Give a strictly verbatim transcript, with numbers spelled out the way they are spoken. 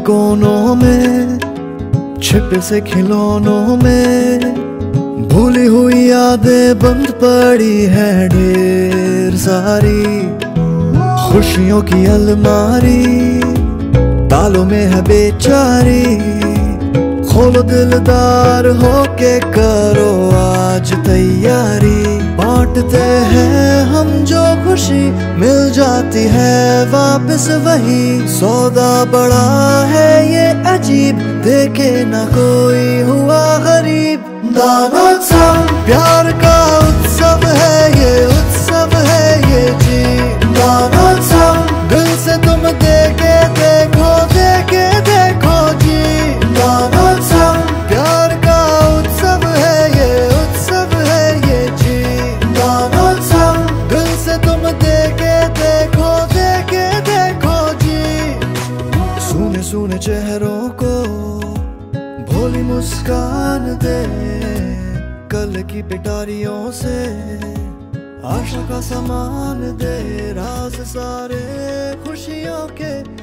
कोनों में, छिपे से खिलौनों में, भूली हुई यादें बंद पड़ी है ढेर सारी। खुशियों की अलमारी तालों में है बेचारी, खोलो दिलदार होके करो आज तैयारी। बांटते हैं हम जो खुशी, मिल जाती है वापस वही। सौदा बड़ा है ये अजीब, देखे ना कोई हुआ गरीब। दानोत्सव प्यार का उत्सव है ये, उत्सव है ये जी। दानोत्सव दिल से तुम देके देखो, देके देखो जी। दानोत्सव प्यार का उत्सव है ये, उत्सव है ये जी। दानोत्सव दिल से तुम देके देखो, देके देखो जी। सुने सुने चेहरों को भोली मुस्कान दे, कल की पिटारियों से आशा का सामान दे। राज सारे खुशियों के